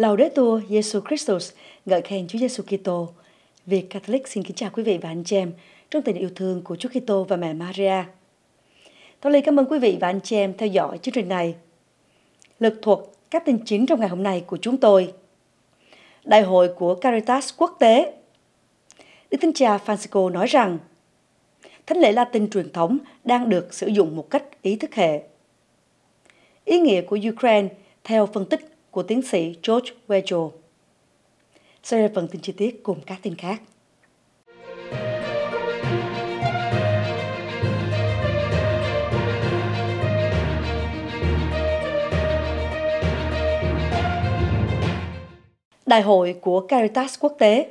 Laudetur Jesus Christus, ngợi khen Chúa Giêsu Kitô. Việt Catholic xin kính chào quý vị và anh chị em trong tình yêu thương của Chúa Kitô và mẹ Maria. Tôi cảm ơn quý vị và anh chị em theo dõi chương trình này. Lực thuật các tin chính trong ngày hôm nay của chúng tôi. Đại hội của Caritas quốc tế. Đức Thánh Cha Francisco nói rằng thánh lễ Latin truyền thống đang được sử dụng một cách ý thức hệ. Ý nghĩa của Ukraine theo phân tích của tiến sĩ George Weigel. Sau đây là phần tin chi tiết cùng các tin khác. Đại hội của Caritas quốc tế.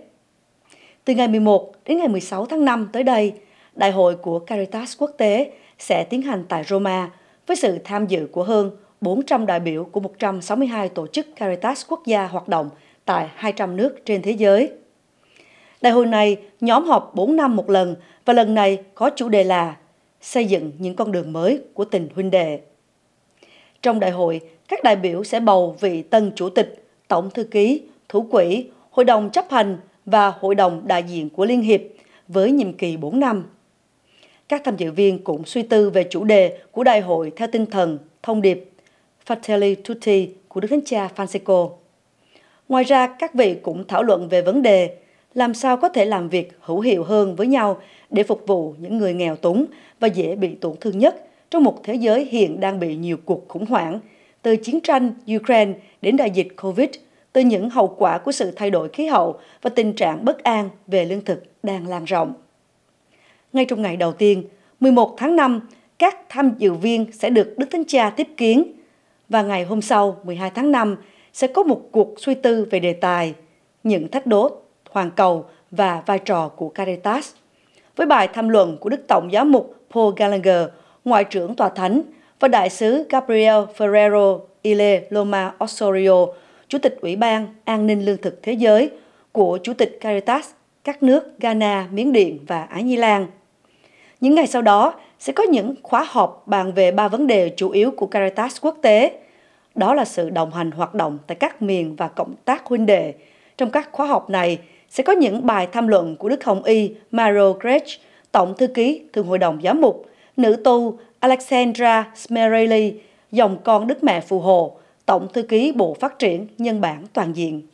Từ ngày 11 đến ngày 16 tháng 5 tới đây, Đại hội của Caritas quốc tế sẽ tiến hành tại Roma với sự tham dự của hơn 400 đại biểu của 162 tổ chức Caritas quốc gia hoạt động tại 200 nước trên thế giới. Đại hội này nhóm họp 4 năm một lần và lần này có chủ đề là xây dựng những con đường mới của tình huynh đệ. Trong đại hội, các đại biểu sẽ bầu vị tân chủ tịch, tổng thư ký, thủ quỹ, hội đồng chấp hành và hội đồng đại diện của Liên hiệp với nhiệm kỳ 4 năm. Các tham dự viên cũng suy tư về chủ đề của đại hội theo tinh thần thông điệp Fratelli Tutti của Đức Thánh Cha Francisco. Ngoài ra, các vị cũng thảo luận về vấn đề làm sao có thể làm việc hữu hiệu hơn với nhau để phục vụ những người nghèo túng và dễ bị tổn thương nhất trong một thế giới hiện đang bị nhiều cuộc khủng hoảng, từ chiến tranh Ukraine đến đại dịch Covid, từ những hậu quả của sự thay đổi khí hậu và tình trạng bất an về lương thực đang lan rộng. Ngay trong ngày đầu tiên, 11 tháng 5, các tham dự viên sẽ được Đức Thánh Cha tiếp kiến và ngày hôm sau, 12 tháng 5, sẽ có một cuộc suy tư về đề tài những thách đố toàn cầu và vai trò của Caritas, với bài tham luận của Đức Tổng giám mục Paul Gallagher, Ngoại trưởng Tòa Thánh, và Đại sứ Gabriel Ferrero Ile Loma Osorio, Chủ tịch Ủy ban An ninh Lương thực Thế giới của Chủ tịch Caritas các nước Ghana, Miến Điện và Ái Nhi Lan. Những ngày sau đó sẽ có những khóa họp bàn về 3 vấn đề chủ yếu của Caritas quốc tế. Đó là sự đồng hành hoạt động tại các miền và cộng tác huynh đệ. Trong các khóa họp này sẽ có những bài tham luận của Đức Hồng Y Mario Grech, Tổng thư ký Thượng hội đồng giám mục, nữ tu Alexandra Smerelli, dòng con Đức Mẹ Phù Hộ, Tổng thư ký Bộ Phát triển Nhân bản Toàn diện.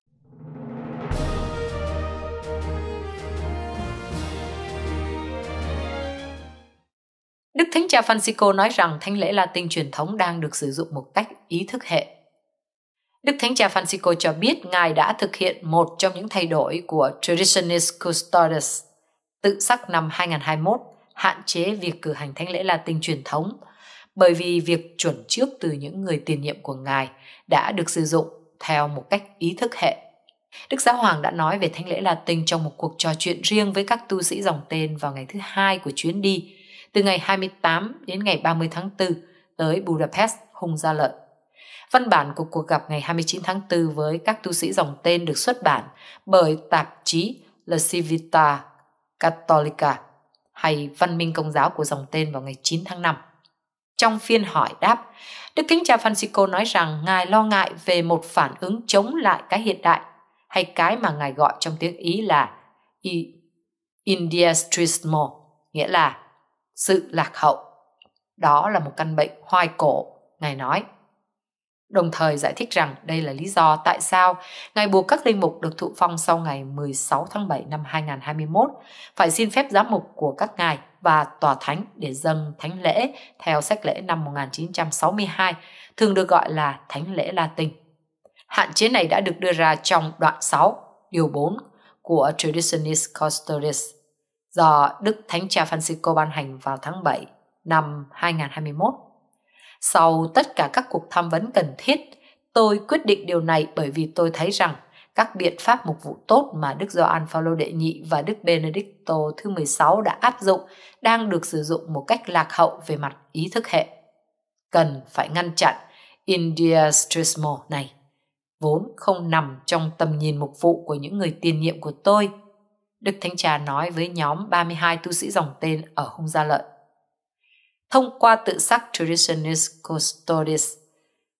Đức Thánh Cha Francisco nói rằng thánh lễ Latin truyền thống đang được sử dụng một cách ý thức hệ. Đức Thánh Cha Francisco cho biết Ngài đã thực hiện một trong những thay đổi của Traditionis Custodes tự sắc năm 2021, hạn chế việc cử hành thánh lễ Latin truyền thống, bởi vì việc chuẩn trước từ những người tiền nhiệm của Ngài đã được sử dụng theo một cách ý thức hệ. Đức Giáo Hoàng đã nói về thánh lễ Latin trong một cuộc trò chuyện riêng với các tu sĩ dòng tên vào ngày thứ Hai của chuyến đi, từ ngày 28 đến ngày 30 tháng 4 tới Budapest, Hung Gia Lợi. Văn bản của cuộc gặp ngày 29 tháng 4 với các tu sĩ dòng tên được xuất bản bởi tạp chí La Civita Cattolica hay Văn minh Công giáo của dòng tên vào ngày 9 tháng 5. Trong phiên hỏi đáp, Đức Thánh Cha Francisco nói rằng Ngài lo ngại về một phản ứng chống lại cái hiện đại, hay cái mà Ngài gọi trong tiếng Ý là indiestrismo, nghĩa là sự lạc hậu. Đó là một căn bệnh hoài cổ, Ngài nói. Đồng thời giải thích rằng đây là lý do tại sao Ngài buộc các linh mục được thụ phong sau ngày 16 tháng 7 năm 2021 phải xin phép giám mục của các ngài và tòa thánh để dâng thánh lễ theo sách lễ năm 1962, thường được gọi là thánh lễ Latin. Hạn chế này đã được đưa ra trong đoạn 6, điều 4 của Traditionis Custodes do Đức Thánh Cha Francisco ban hành vào tháng 7 năm 2021. Sau tất cả các cuộc tham vấn cần thiết, tôi quyết định điều này bởi vì tôi thấy rằng các biện pháp mục vụ tốt mà Đức Gioan Phaolô đệ nhị và Đức Benedicto thứ 16 đã áp dụng đang được sử dụng một cách lạc hậu về mặt ý thức hệ. Cần phải ngăn chặn indiestrismo này, vốn không nằm trong tầm nhìn mục vụ của những người tiền nhiệm của tôi, Đức Thánh Cha nói với nhóm 32 tu sĩ dòng tên ở Hung Gia Lợi. Thông qua tự sắc Traditionis Custodes,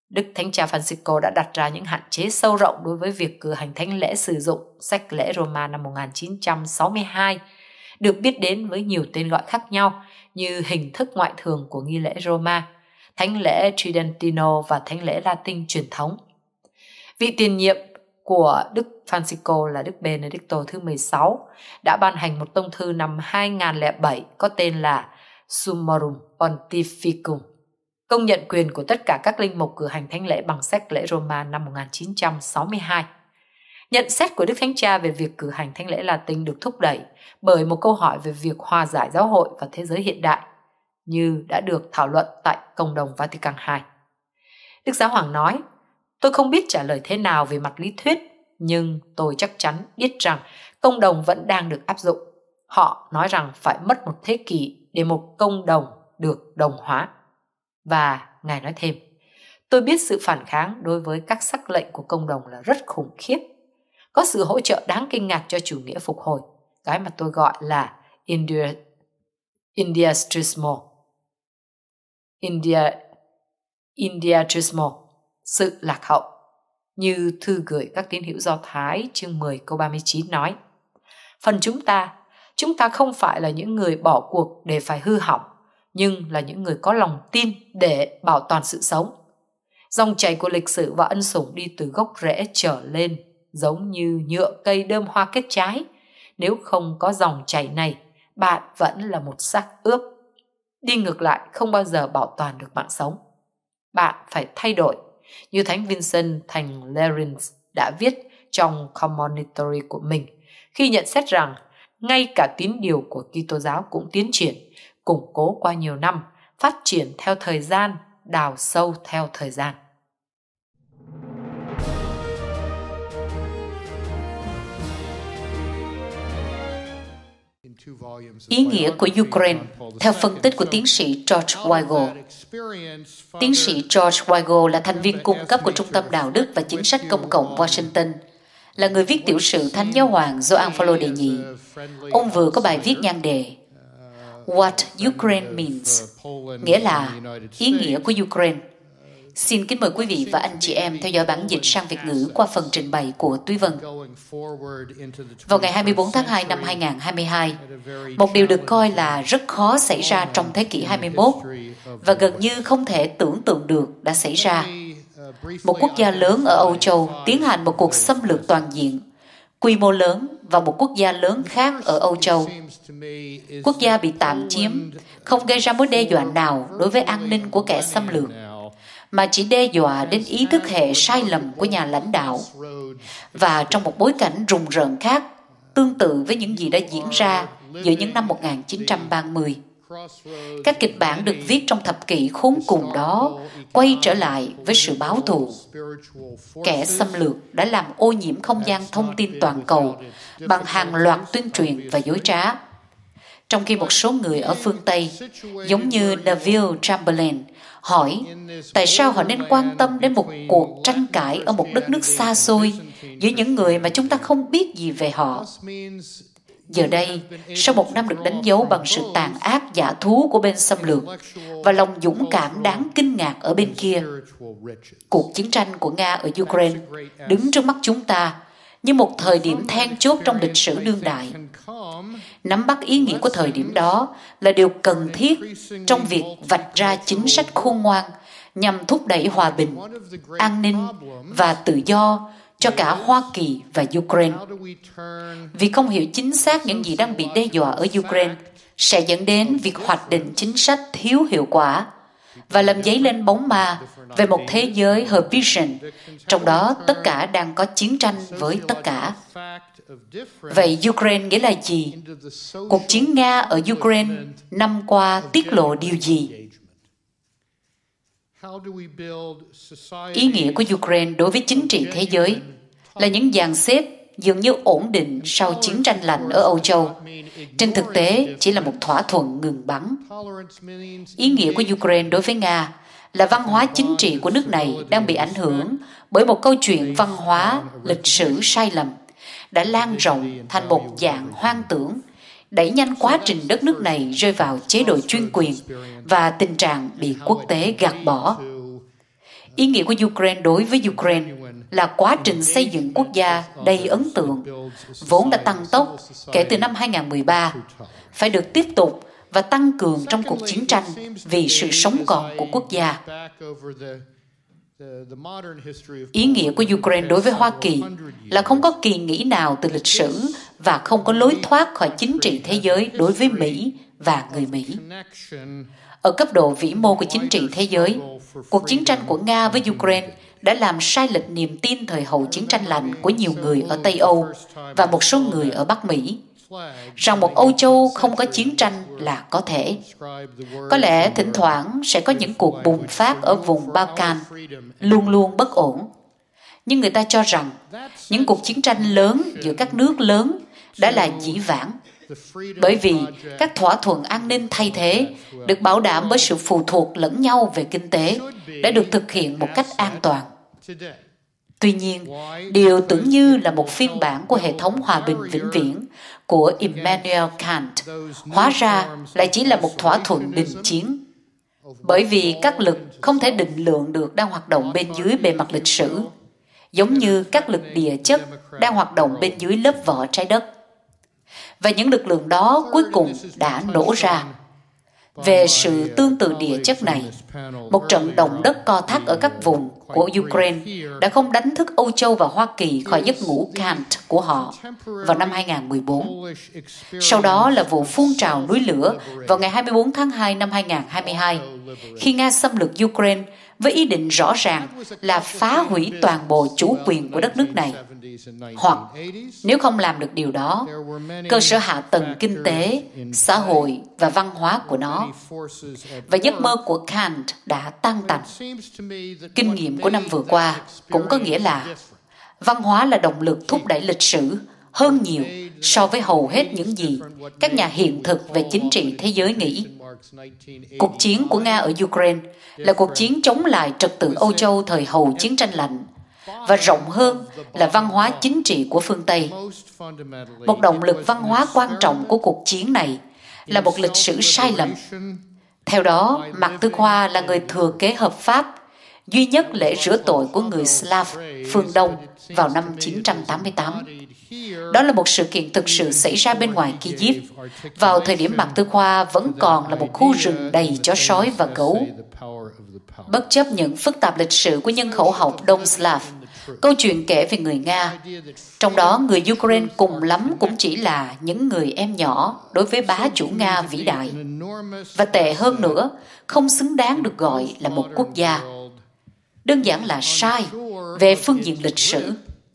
Đức Thánh Cha Francisco đã đặt ra những hạn chế sâu rộng đối với việc cử hành thánh lễ sử dụng sách lễ Roma năm 1962, được biết đến với nhiều tên gọi khác nhau như hình thức ngoại thường của nghi lễ Roma, thánh lễ Tridentino và thánh lễ Latin truyền thống. Vị tiền nhiệm của Đức Francisco là Đức Benedicto thứ 16 đã ban hành một tông thư năm 2007 có tên là Summorum Pontificum, công nhận quyền của tất cả các linh mục cử hành thánh lễ bằng sách lễ Roma năm 1962. Nhận xét của Đức Thánh Cha về việc cử hành thánh lễ Latin được thúc đẩy bởi một câu hỏi về việc hòa giải giáo hội và thế giới hiện đại, như đã được thảo luận tại Cộng đồng Vatican II. Đức Giáo Hoàng nói, tôi không biết trả lời thế nào về mặt lý thuyết, nhưng tôi chắc chắn biết rằng công đồng vẫn đang được áp dụng. Họ nói rằng phải mất một thế kỷ để một công đồng được đồng hóa. Và Ngài nói thêm, tôi biết sự phản kháng đối với các sắc lệnh của công đồng là rất khủng khiếp. Có sự hỗ trợ đáng kinh ngạc cho chủ nghĩa phục hồi, cái mà tôi gọi là Indiatrismo, sự lạc hậu. Như thư gửi các tín hữu Do Thái chương 10 câu 39 nói, phần chúng ta không phải là những người bỏ cuộc để phải hư hỏng, nhưng là những người có lòng tin để bảo toàn sự sống. Dòng chảy của lịch sử và ân sủng đi từ gốc rễ trở lên, giống như nhựa cây đơm hoa kết trái. Nếu không có dòng chảy này, bạn vẫn là một xác ướp. Đi ngược lại không bao giờ bảo toàn được mạng sống. Bạn phải thay đổi, như Thánh Vincent thành Lerins đã viết trong Commonitory của mình, khi nhận xét rằng ngay cả tín điều của Kitô giáo cũng tiến triển, củng cố qua nhiều năm, phát triển theo thời gian, đào sâu theo thời gian. Ý nghĩa của Ukraine theo phân tích của tiến sĩ George Weigel. Tiến sĩ George Weigel là thành viên cung cấp của Trung tâm Đạo đức và Chính sách Công cộng Washington, là người viết tiểu sử Thánh Giáo hoàng Gioan Phaolô đệ nhị. Ông vừa có bài viết nhan đề What Ukraine Means, nghĩa là ý nghĩa của Ukraine. Xin kính mời quý vị và anh chị em theo dõi bản dịch sang Việt ngữ qua phần trình bày của Túy Vân. Vào ngày 24 tháng 2 năm 2022, một điều được coi là rất khó xảy ra trong thế kỷ 21 và gần như không thể tưởng tượng được đã xảy ra. Một quốc gia lớn ở Âu Châu tiến hành một cuộc xâm lược toàn diện, quy mô lớn vào một quốc gia lớn khác ở Âu Châu. Quốc gia bị tạm chiếm không gây ra mối đe dọa nào đối với an ninh của kẻ xâm lược, mà chỉ đe dọa đến ý thức hệ sai lầm của nhà lãnh đạo. Và trong một bối cảnh rùng rợn khác, tương tự với những gì đã diễn ra giữa những năm 1930. Các kịch bản được viết trong thập kỷ khốn cùng đó quay trở lại với sự báo thù. Kẻ xâm lược đã làm ô nhiễm không gian thông tin toàn cầu bằng hàng loạt tuyên truyền và dối trá. Trong khi một số người ở phương Tây, giống như Neville Chamberlain, hỏi tại sao họ nên quan tâm đến một cuộc tranh cãi ở một đất nước xa xôi giữa những người mà chúng ta không biết gì về họ. Giờ đây, sau một năm được đánh dấu bằng sự tàn ác dã thú của bên xâm lược và lòng dũng cảm đáng kinh ngạc ở bên kia, cuộc chiến tranh của Nga ở Ukraine đứng trước mắt chúng ta như một thời điểm then chốt trong lịch sử đương đại. Nắm bắt ý nghĩa của thời điểm đó là điều cần thiết trong việc vạch ra chính sách khôn ngoan nhằm thúc đẩy hòa bình, an ninh và tự do cho cả Hoa Kỳ và Ukraine. Vì không hiểu chính xác những gì đang bị đe dọa ở Ukraine sẽ dẫn đến việc hoạch định chính sách thiếu hiệu quả và làm dấy lên bóng ma về một thế giới Hervision, trong đó tất cả đang có chiến tranh với tất cả. Vậy Ukraine nghĩa là gì? Cuộc chiến Nga ở Ukraine năm qua tiết lộ điều gì? Ý nghĩa của Ukraine đối với chính trị thế giới là những dàn xếp dường như ổn định sau chiến tranh lạnh ở Âu Châu. Trên thực tế, chỉ là một thỏa thuận ngừng bắn. Ý nghĩa của Ukraine đối với Nga là văn hóa chính trị của nước này đang bị ảnh hưởng bởi một câu chuyện văn hóa, lịch sử sai lầm, đã lan rộng thành một dạng hoang tưởng, đẩy nhanh quá trình đất nước này rơi vào chế độ chuyên quyền và tình trạng bị quốc tế gạt bỏ. Ý nghĩa của Ukraine đối với Ukraine là quá trình xây dựng quốc gia đầy ấn tượng, vốn đã tăng tốc kể từ năm 2013, phải được tiếp tục và tăng cường trong cuộc chiến tranh vì sự sống còn của quốc gia. Ý nghĩa của Ukraine đối với Hoa Kỳ là không có kỳ nghỉ nào từ lịch sử và không có lối thoát khỏi chính trị thế giới đối với Mỹ và người Mỹ. Ở cấp độ vĩ mô của chính trị thế giới, cuộc chiến tranh của Nga với Ukraine đã làm sai lệch niềm tin thời hậu chiến tranh lạnh của nhiều người ở Tây Âu và một số người ở Bắc Mỹ, rằng một Âu Châu không có chiến tranh là có thể. Có lẽ thỉnh thoảng sẽ có những cuộc bùng phát ở vùng Balkan, luôn luôn bất ổn. Nhưng người ta cho rằng những cuộc chiến tranh lớn giữa các nước lớn đã là dĩ vãng, bởi vì các thỏa thuận an ninh thay thế được bảo đảm bởi sự phụ thuộc lẫn nhau về kinh tế đã được thực hiện một cách an toàn. Tuy nhiên, điều tưởng như là một phiên bản của hệ thống hòa bình vĩnh viễn của Immanuel Kant hóa ra lại chỉ là một thỏa thuận đình chiến. Bởi vì các lực không thể định lượng được đang hoạt động bên dưới bề mặt lịch sử, giống như các lực địa chất đang hoạt động bên dưới lớp vỏ trái đất. Và những lực lượng đó cuối cùng đã nổ ra. Về sự tương tự địa chất này, một trận động đất co thắt ở các vùng của Ukraine đã không đánh thức Âu Châu và Hoa Kỳ khỏi giấc ngủ Kant của họ vào năm 2014. Sau đó là vụ phun trào núi lửa vào ngày 24 tháng 2 năm 2022, khi Nga xâm lược Ukraine với ý định rõ ràng là phá hủy toàn bộ chủ quyền của đất nước này. Hoặc, nếu không làm được điều đó, cơ sở hạ tầng kinh tế, xã hội và văn hóa của nó và giấc mơ của Kant đã tan tành. Kinh nghiệm của năm vừa qua cũng có nghĩa là văn hóa là động lực thúc đẩy lịch sử hơn nhiều so với hầu hết những gì các nhà hiện thực về chính trị thế giới nghĩ. Cuộc chiến của Nga ở Ukraine là cuộc chiến chống lại trật tự Âu Châu thời hậu chiến tranh lạnh, và rộng hơn là văn hóa chính trị của phương Tây. Một động lực văn hóa quan trọng của cuộc chiến này là một lịch sử sai lầm. Theo đó, Mạc Tư Khoa là người thừa kế hợp pháp duy nhất lễ rửa tội của người Slav phương Đông vào năm 988. Đó là một sự kiện thực sự xảy ra bên ngoài Kyiv, vào thời điểm Mạc Tư Khoa vẫn còn là một khu rừng đầy chó sói và gấu. Bất chấp những phức tạp lịch sử của nhân khẩu học Đông Slav, câu chuyện kể về người Nga, trong đó người Ukraine cùng lắm cũng chỉ là những người em nhỏ đối với bá chủ Nga vĩ đại, và tệ hơn nữa, không xứng đáng được gọi là một quốc gia. Đơn giản là sai về phương diện lịch sử.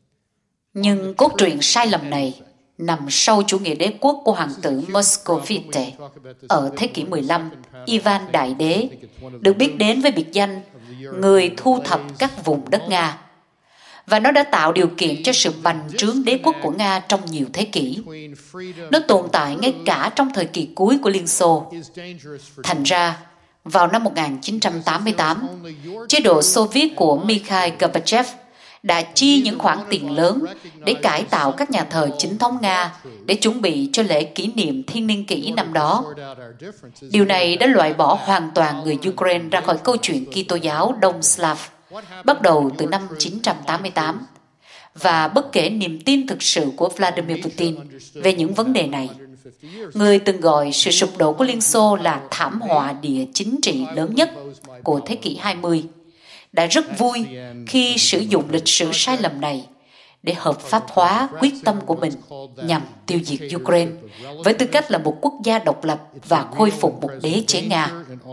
Nhưng cốt truyện sai lầm này nằm sau chủ nghĩa đế quốc của hoàng tử Moscovite. Ở thế kỷ 15, Ivan Đại Đế được biết đến với biệt danh người thu thập các vùng đất Nga, và nó đã tạo điều kiện cho sự bành trướng đế quốc của Nga trong nhiều thế kỷ. Nó tồn tại ngay cả trong thời kỳ cuối của Liên Xô. Thành ra, vào năm 1988, chế độ Xô Viết của Mikhail Gorbachev đã chi những khoản tiền lớn để cải tạo các nhà thờ chính thống Nga để chuẩn bị cho lễ kỷ niệm Thiên niên kỷ năm đó. Điều này đã loại bỏ hoàn toàn người Ukraine ra khỏi câu chuyện Kitô giáo Đông Slav, bắt đầu từ năm 988, và bất kể niềm tin thực sự của Vladimir Putin về những vấn đề này. Người từng gọi sự sụp đổ của Liên Xô là thảm họa địa chính trị lớn nhất của thế kỷ 20, đã rất vui khi sử dụng lịch sử sai lầm này để hợp pháp hóa quyết tâm của mình nhằm tiêu diệt Ukraine với tư cách là một quốc gia độc lập và khôi phục một đế chế Nga.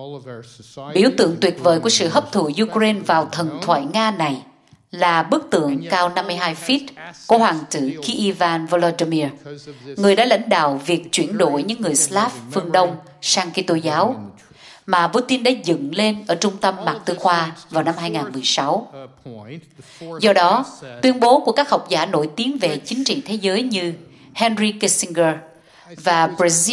Biểu tượng tuyệt vời của sự hấp thụ Ukraine vào thần thoại Nga này là bức tượng cao 52 feet của hoàng tử Ivan Volodymyr, người đã lãnh đạo việc chuyển đổi những người Slav phương Đông sang Kitô giáo, mà Putin đã dựng lên ở trung tâm Mạc Tư Khoa vào năm 2016. Do đó, tuyên bố của các học giả nổi tiếng về chính trị thế giới như Henry Kissinger và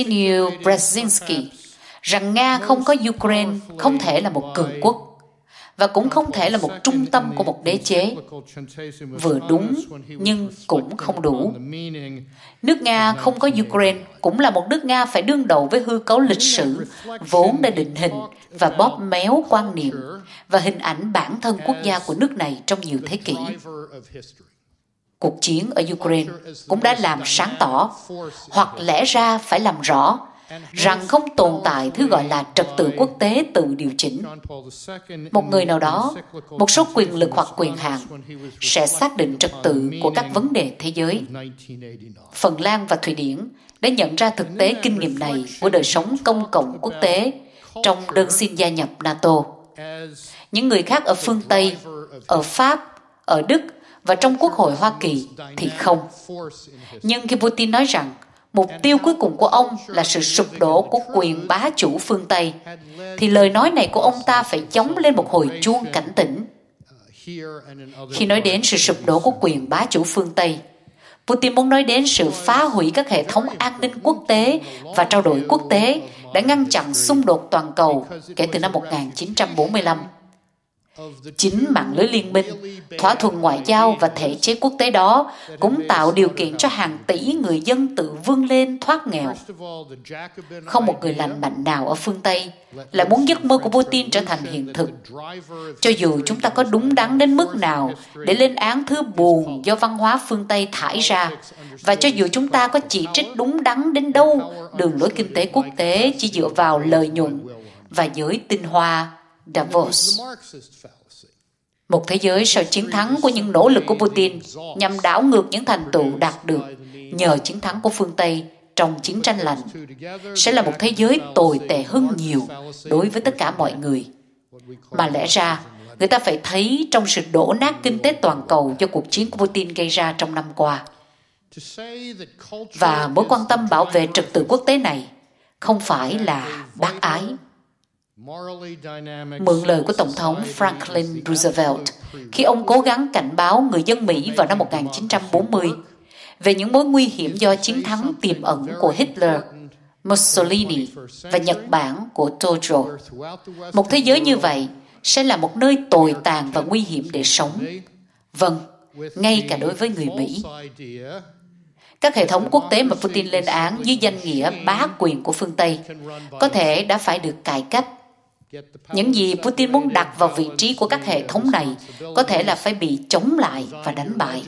Brzezinski rằng Nga không có Ukraine không thể là một cường quốc, và cũng không thể là một trung tâm của một đế chế. Vừa đúng nhưng cũng không đủ. Nước Nga không có Ukraine cũng là một nước Nga phải đương đầu với hư cấu lịch sử vốn đã định hình và bóp méo quan niệm và hình ảnh bản thân quốc gia của nước này trong nhiều thế kỷ. Cuộc chiến ở Ukraine cũng đã làm sáng tỏ, hoặc lẽ ra phải làm rõ, rằng không tồn tại thứ gọi là trật tự quốc tế tự điều chỉnh. Một người nào đó, một số quyền lực hoặc quyền hạn sẽ xác định trật tự của các vấn đề thế giới. Phần Lan và Thụy Điển đã nhận ra thực tế kinh nghiệm này của đời sống công cộng quốc tế trong đơn xin gia nhập NATO. Những người khác ở phương Tây, ở Pháp, ở Đức và trong Quốc hội Hoa Kỳ thì không. Nhưng khi Putin nói rằng mục tiêu cuối cùng của ông là sự sụp đổ của quyền bá chủ phương Tây, thì lời nói này của ông ta phải chống lên một hồi chuông cảnh tỉnh. Khi nói đến sự sụp đổ của quyền bá chủ phương Tây, Putin muốn nói đến sự phá hủy các hệ thống an ninh quốc tế và trao đổi quốc tế đã ngăn chặn xung đột toàn cầu kể từ năm 1945. Chính mạng lưới liên minh, thỏa thuận ngoại giao và thể chế quốc tế đó cũng tạo điều kiện cho hàng tỷ người dân tự vươn lên thoát nghèo. Không một người lành mạnh nào ở phương Tây lại muốn giấc mơ của Putin trở thành hiện thực. Cho dù chúng ta có đúng đắn đến mức nào để lên án thứ buồn do văn hóa phương Tây thải ra, và cho dù chúng ta có chỉ trích đúng đắn đến đâu đường lối kinh tế quốc tế chỉ dựa vào lợi nhuận và giới tinh hoa Davos. Một thế giới sau chiến thắng của những nỗ lực của Putin nhằm đảo ngược những thành tựu đạt được nhờ chiến thắng của phương Tây trong chiến tranh lạnh sẽ là một thế giới tồi tệ hơn nhiều đối với tất cả mọi người. Mà lẽ ra, người ta phải thấy trong sự đổ nát kinh tế toàn cầu do cuộc chiến của Putin gây ra trong năm qua. Và mối quan tâm bảo vệ trật tự quốc tế này không phải là bác ái. Mượn lời của Tổng thống Franklin Roosevelt khi ông cố gắng cảnh báo người dân Mỹ vào năm 1940 về những mối nguy hiểm do chiến thắng tiềm ẩn của Hitler, Mussolini và Nhật Bản của Tojo. Một thế giới như vậy sẽ là một nơi tồi tàn và nguy hiểm để sống. Vâng, ngay cả đối với người Mỹ. Các hệ thống quốc tế mà Putin lên án dưới danh nghĩa bá quyền của phương Tây có thể đã phải được cải cách. Những gì Putin muốn đặt vào vị trí của các hệ thống này có thể là phải bị chống lại và đánh bại.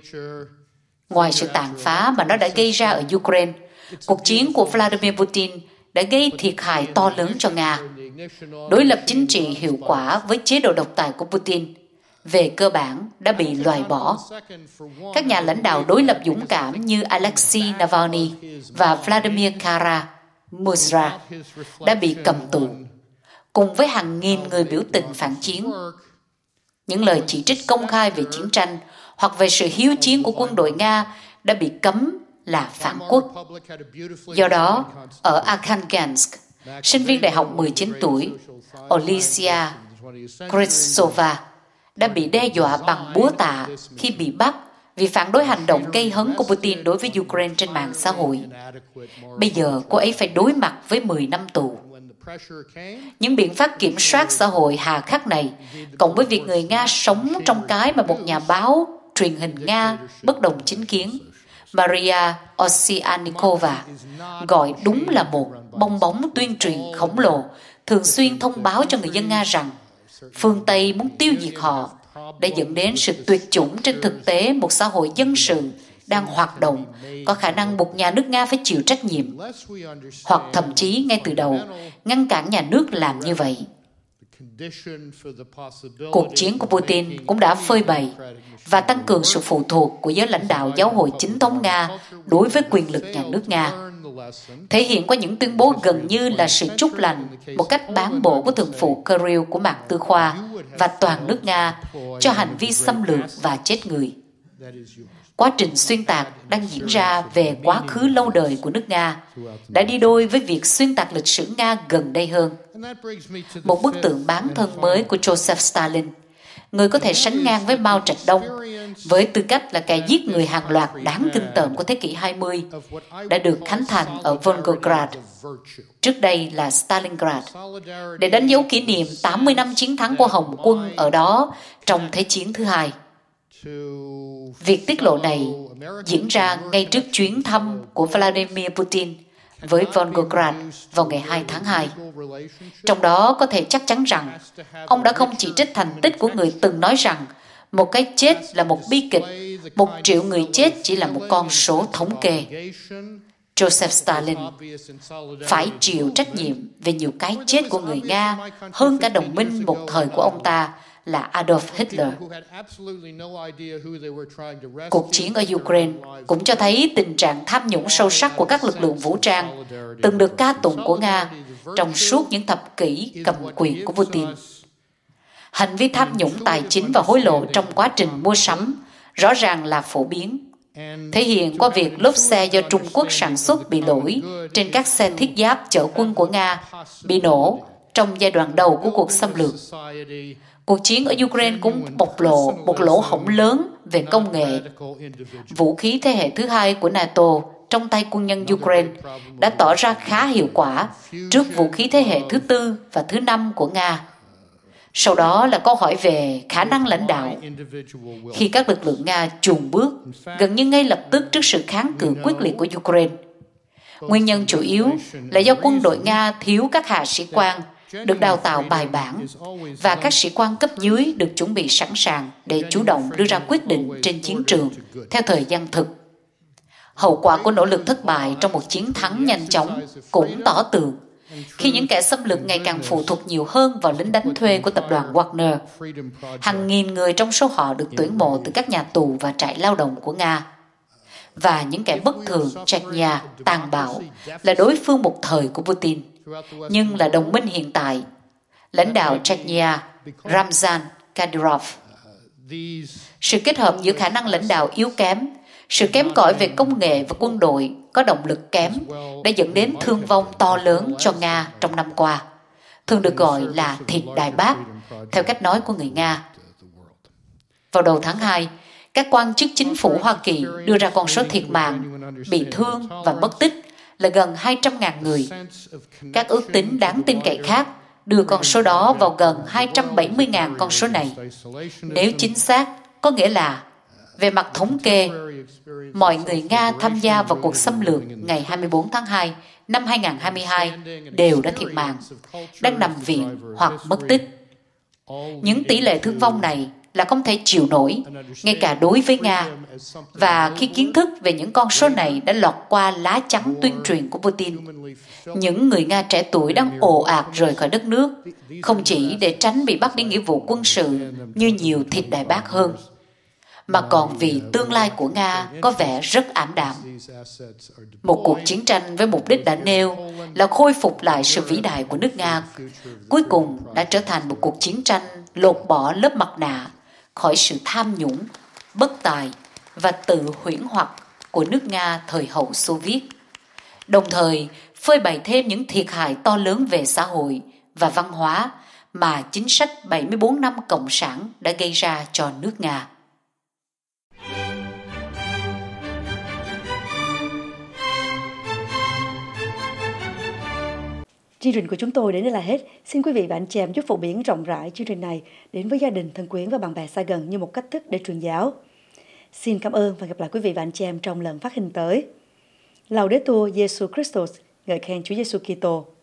Ngoài sự tàn phá mà nó đã gây ra ở Ukraine, cuộc chiến của Vladimir Putin đã gây thiệt hại to lớn cho Nga. Đối lập chính trị hiệu quả với chế độ độc tài của Putin về cơ bản đã bị loại bỏ. Các nhà lãnh đạo đối lập dũng cảm như Alexei Navalny và Vladimir Kara-Murza đã bị cầm tù, cùng với hàng nghìn người biểu tình phản chiến. Những lời chỉ trích công khai về chiến tranh hoặc về sự hiếu chiến của quân đội Nga đã bị cấm là phản quốc. Do đó, ở Arkhangelsk, sinh viên đại học 19 tuổi Olesya Kritsova đã bị đe dọa bằng búa tạ khi bị bắt vì phản đối hành động gây hấn của Putin đối với Ukraine trên mạng xã hội. Bây giờ cô ấy phải đối mặt với 10 năm tù. Những biện pháp kiểm soát xã hội hà khắc này, cộng với việc người Nga sống trong cái mà một nhà báo truyền hình Nga bất đồng chính kiến, Maria Ossianikova, gọi đúng là một bong bóng tuyên truyền khổng lồ, thường xuyên thông báo cho người dân Nga rằng phương Tây muốn tiêu diệt họ, đã dẫn đến sự tuyệt chủng trên thực tế một xã hội dân sự đang hoạt động, có khả năng buộc nhà nước Nga phải chịu trách nhiệm, hoặc thậm chí ngay từ đầu ngăn cản nhà nước làm như vậy. Cuộc chiến của Putin cũng đã phơi bày và tăng cường sự phụ thuộc của giới lãnh đạo giáo hội chính thống Nga đối với quyền lực nhà nước Nga, thể hiện qua những tuyên bố gần như là sự chúc lành một cách bán bộ của thượng phụ Kirill của Mạc Tư Khoa và toàn nước Nga cho hành vi xâm lược và chết người. Quá trình xuyên tạc đang diễn ra về quá khứ lâu đời của nước Nga đã đi đôi với việc xuyên tạc lịch sử Nga gần đây hơn. Một bức tượng bán thân mới của Joseph Stalin người có thể sánh ngang với Mao Trạch Đông, với tư cách là kẻ giết người hàng loạt đáng kinh tởm của thế kỷ 20, đã được khánh thành ở Volgograd, trước đây là Stalingrad, để đánh dấu kỷ niệm 80 năm chiến thắng của Hồng quân ở đó trong Thế chiến thứ hai. Việc tiết lộ này diễn ra ngay trước chuyến thăm của Vladimir Putin với Volgograd vào ngày 2 tháng 2. Trong đó có thể chắc chắn rằng ông đã không chỉ trích thành tích của người từng nói rằng một cái chết là một bi kịch, 1 triệu người chết chỉ là một con số thống kê. Joseph Stalin phải chịu trách nhiệm về nhiều cái chết của người Nga hơn cả đồng minh một thời của ông ta là Adolf Hitler. Cuộc chiến ở Ukraine cũng cho thấy tình trạng tham nhũng sâu sắc của các lực lượng vũ trang từng được ca tụng của Nga trong suốt những thập kỷ cầm quyền của Putin. Hành vi tham nhũng tài chính và hối lộ trong quá trình mua sắm rõ ràng là phổ biến, thể hiện qua việc lốp xe do Trung Quốc sản xuất bị lỗi trên các xe thiết giáp chở quân của Nga bị nổ trong giai đoạn đầu của cuộc xâm lược. Cuộc chiến ở Ukraine cũng bộc lộ một lỗ hổng lớn về công nghệ. Vũ khí thế hệ thứ hai của NATO trong tay quân nhân Ukraine đã tỏ ra khá hiệu quả trước vũ khí thế hệ thứ tư và thứ năm của Nga. Sau đó là câu hỏi về khả năng lãnh đạo. Khi các lực lượng Nga chùn bước gần như ngay lập tức trước sự kháng cự quyết liệt của Ukraine. Nguyên nhân chủ yếu là do quân đội Nga thiếu các hạ sĩ quan được đào tạo bài bản và các sĩ quan cấp dưới được chuẩn bị sẵn sàng để chủ động đưa ra quyết định trên chiến trường theo thời gian thực. Hậu quả của nỗ lực thất bại trong một chiến thắng nhanh chóng cũng tỏ tường khi những kẻ xâm lược ngày càng phụ thuộc nhiều hơn vào lính đánh thuê của tập đoàn Wagner. Hàng nghìn người trong số họ được tuyển mộ từ các nhà tù và trại lao động của Nga. Và những kẻ bất thường, Chechnya, tàn bạo là đối phương một thời của Putin, nhưng là đồng minh hiện tại. Lãnh đạo Chechnya, Ramzan Kadyrov. Sự kết hợp giữa khả năng lãnh đạo yếu kém, sự kém cỏi về công nghệ và quân đội có động lực kém đã dẫn đến thương vong to lớn cho Nga trong năm qua, thường được gọi là thịt Đại Bác, theo cách nói của người Nga. Vào đầu tháng 2, các quan chức chính phủ Hoa Kỳ đưa ra con số thiệt mạng, bị thương và mất tích là gần 200.000 người. Các ước tính đáng tin cậy khác đưa con số đó vào gần 270.000 con số này. Nếu chính xác, có nghĩa là về mặt thống kê, mọi người Nga tham gia vào cuộc xâm lược ngày 24 tháng 2 năm 2022 đều đã thiệt mạng, đang nằm viện hoặc mất tích. Những tỷ lệ thương vong này là không thể chịu nổi, ngay cả đối với Nga. Và khi kiến thức về những con số này đã lọt qua lá chắn tuyên truyền của Putin, những người Nga trẻ tuổi đang ồ ạt rời khỏi đất nước, không chỉ để tránh bị bắt đi nghĩa vụ quân sự như nhiều thịt Đại Bác hơn, mà còn vì tương lai của Nga có vẻ rất ảm đạm. Một cuộc chiến tranh với mục đích đã nêu là khôi phục lại sự vĩ đại của nước Nga, cuối cùng đã trở thành một cuộc chiến tranh lột bỏ lớp mặt nạ khỏi sự tham nhũng, bất tài và tự huyễn hoặc của nước Nga thời hậu Xô Viết, đồng thời phơi bày thêm những thiệt hại to lớn về xã hội và văn hóa mà chính sách 74 năm Cộng sản đã gây ra cho nước Nga. Chương trình của chúng tôi đến đây là hết. Xin quý vị và anh chị em giúp phổ biến rộng rãi chương trình này đến với gia đình, thân quyến và bạn bè xa gần như một cách thức để truyền giáo. Xin cảm ơn và gặp lại quý vị và anh chị em trong lần phát hình tới. Laudetur Jesus Christus, ngợi khen Chúa Giêsu Kitô.